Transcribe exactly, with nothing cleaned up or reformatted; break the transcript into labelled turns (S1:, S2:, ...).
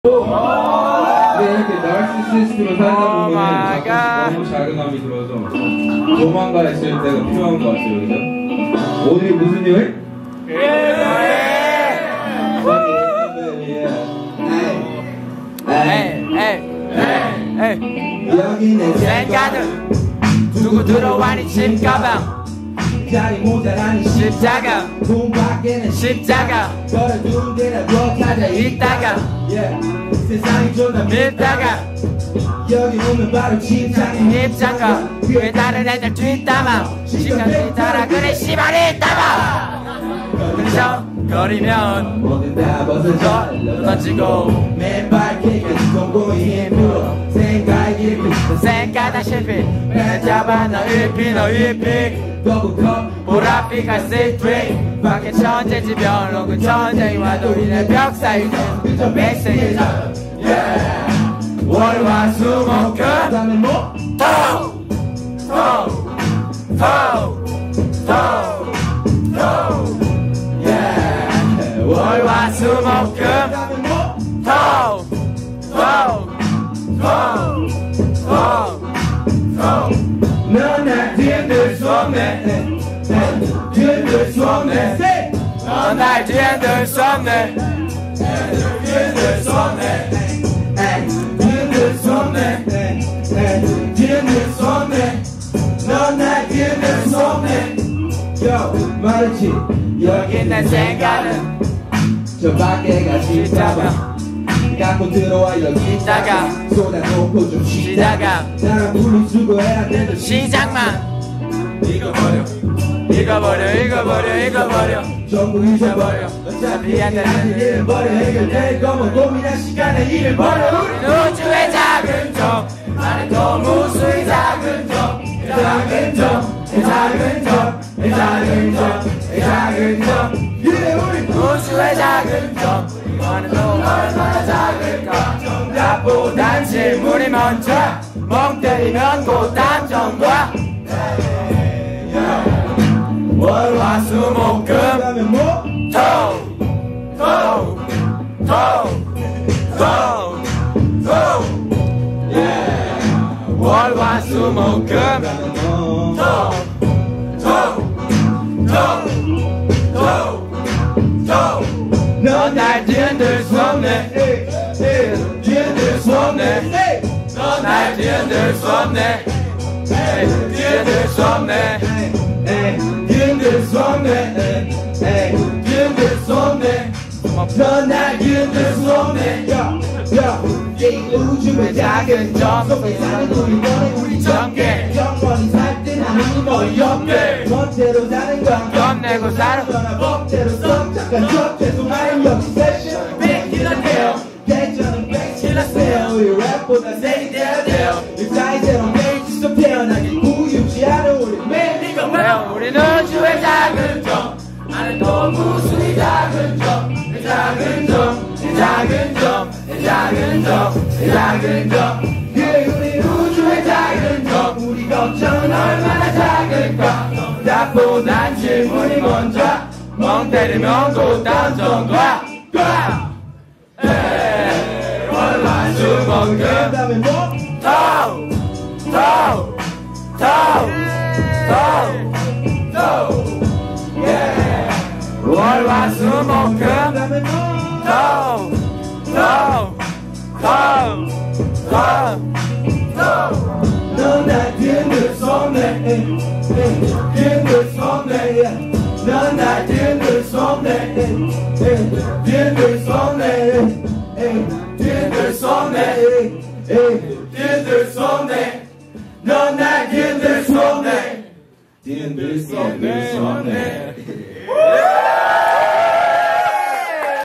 S1: 근데 이렇게 나르시시스트로 살다 보면 너무 자괴감이 들어서 도망가 있을 때가 필요한 것 같아요, 그죠? 오늘이 무슨 요일?
S2: 여기는 생가든 누구 들어와니 집가방 자리 모자라니 십자가 돈 밖에는 십자가 걸어둔 데나 뭐 찾아 있다가 yeah. 세상이 존나 밀다가 여기 오면 바로 집장인 입장가 그에 다른 애들 뒷담화 시간이 따라 그래 씨발이 있다마 그저 거리면 뭐든 다 벗어져 던지고 맨발 킥은 공공의 힘으로 생각이 깊이 생각다 실패 내 잡아 너 일피 너 일피 더욱더 보라빛 갈색 드링 밖에 천재지 별로 그 천재이 와도 이내 벽 사이 그저 백색이 월화수목금 그다음에 뭐? 토! 토! 토! 토! 토! 월화수목금 토! 토! 토! 토! 토! 넌 날 뒤흔들 수 없네 뒤흔들 수 없네 넌 날 뒤흔들 수 없네 뒤흔들 수 없네 뒤흔들 수 없네 뒤흔들 수 없네 넌 날 뒤흔들 수 없네 요 말했지 여긴 내 생각은 저 밖에가 집잡아 갖고 들어와 여기 있다가 쏟아놓고 좀 쉬다가 나랑 분리수거 해야 돼도 시작만 읽어버려 읽어버려 읽어버려 읽어버려 전부 잊어버려 어차피 안 되는 일을 버려 해결될 거면 고민할 시간에 일을 버려 우린 우주의 작은 점 나는 또 무수의 작은 점 작은 점 작은 점 작은 점 작은 점 이래 우리 우주의 작은 점 이거는 또 얼마나 작을까 정답보단 질문이 먼저 멍 때리면 곧 답정과 월화수목금 토! 토! 토! 토! 토! 월화수목금 토! 토! 토! 토! 토! 넌 날 뒤흔들 수 없네 뒤흔들 수 없네 넌 날 뒤흔들 수 없네 뒤흔들 수 없네 뒤흔들 수 없네 뒤흔들 수 없네 넌 날 뒤흔들 수 없네 이 우주의 작은 점 속에 사는 우리 너네 우리 전개 영원히 살 때는 아니 뭐 옆에 멋대로 사는 건 겁내고 살아 법대로 썩작한 적 죄송하여 여기 세션 뺏기던데요 대전은 뺏기라세요 우리 랩보다 세게 돼야 돼요 이 사이즈로 베이지서 태어나길 구유지 않은 우리 매일 이거 왜요 우린 우주의 작은 점 안에 또 무수히 작은 점 작은 점 작은 점 작은 점 작은 점 그래 우리 우주의 작은 점 우리 걱정은 얼마나 작을까 답보단 질문이 먼저 멍 때리면 곧 답정과 월화수목금 토! 토! 토! 토! 토! 월화수목금 토! 토! 토! 토! 토! 넌 날 뒤흔들 수 없네 뒤흔들 수 없네 넌 날 뒤흔들 수 없네 뒤흔들 수 없네 뒤흔들 수 없네 뒤흔들 수 없네 넌 날 뒤흔들 수 없네 뒤흔들 수 없네